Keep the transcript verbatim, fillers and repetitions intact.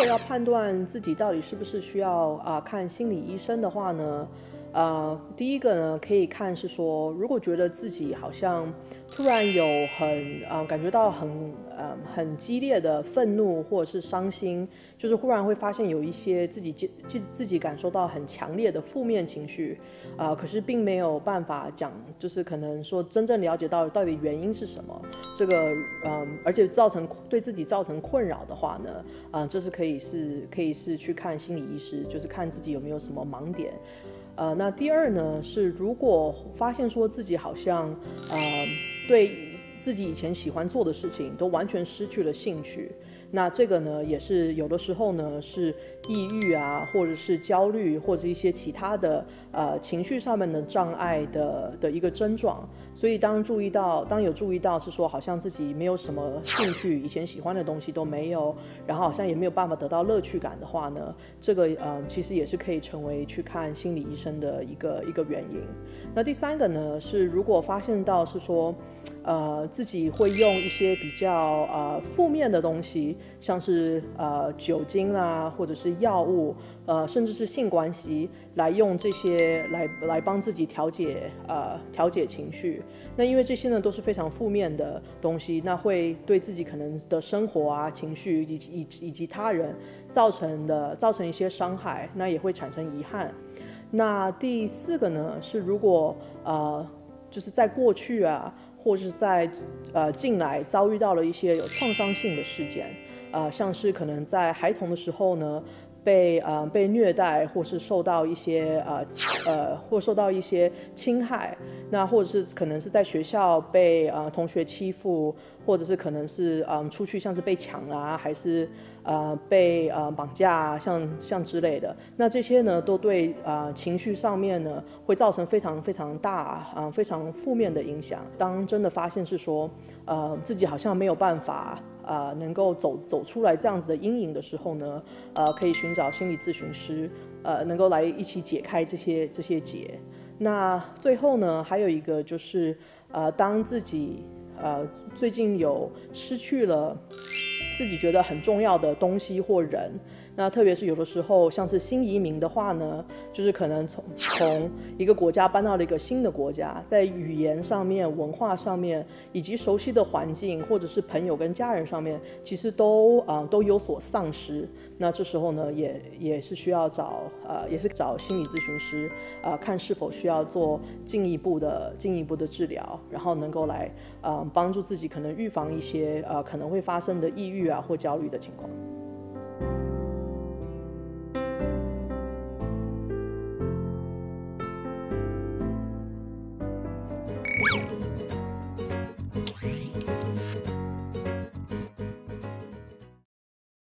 要判断自己到底是不是需要啊、呃看心理医生的话呢，呃，第一个呢可以看是说，如果觉得自己好像突然有很呃感觉到很呃很激烈的愤怒或者是伤心，就是忽然会发现有一些自己自自己感受到很强烈的负面情绪，呃，可是并没有办法讲，就是可能说真正了解到到底原因是什么，这个嗯、呃，而且造成对自己造成困扰的话呢，啊、呃，这是可以是可以是去看心理医师，就是看自己有没有什么盲点。呃，那第二呢是，如果发现说自己好像呃对自己以前喜欢做的事情都完全失去了兴趣，那这个呢也是有的时候呢是抑郁啊，或者是焦虑，或者一些其他的呃情绪上面的障碍的的一个症状。所以当注意到，当有注意到是说好像自己没有什么兴趣，以前喜欢的东西都没有，然后好像也没有办法得到乐趣感的话呢，这个呃其实也是可以成为去看心理医生的一个一个原因。那第三个呢是，如果发现到是说呃，自己会用一些比较呃负面的东西，像是呃酒精啦，或者是药物，呃，甚至是性关系，来用这些来来帮自己调节呃调节情绪。那因为这些呢都是非常负面的东西，那会对自己可能的生活啊、情绪以及以以及他人造成的造成一些伤害，那也会产生遗憾。那第四个呢是，如果呃就是在过去啊，或是在呃近来遭遇到了一些有创伤性的事件，呃，像是可能在孩童的时候呢，被呃被虐待，或是受到一些呃呃或受到一些侵害，那或者是可能是在学校被呃同学欺负，或者是可能是嗯、呃、出去像是被抢啊，还是呃被呃绑架啊，像像之类的，那这些呢都对呃情绪上面呢会造成非常非常大啊、呃、非常负面的影响。当真的发现是说呃自己好像没有办法呃能够走走出来这样子的阴影的时候呢，呃可以寻找心理咨询师，呃能够来一起解开这些这些结。那最后呢还有一个就是呃当自己呃最近有失去了自己觉得很重要的东西或人，那特别是有的时候像是新移民的话呢，就是可能从从一个国家搬到了一个新的国家，在语言上面、文化上面，以及熟悉的环境或者是朋友跟家人上面，其实都呃都有所丧失。那这时候呢，也也是需要找呃也是找心理咨询师，呃看是否需要做进一步的进一步的治疗，然后能够来呃帮助自己可能预防一些呃可能会发生的抑郁啊或焦虑的情况。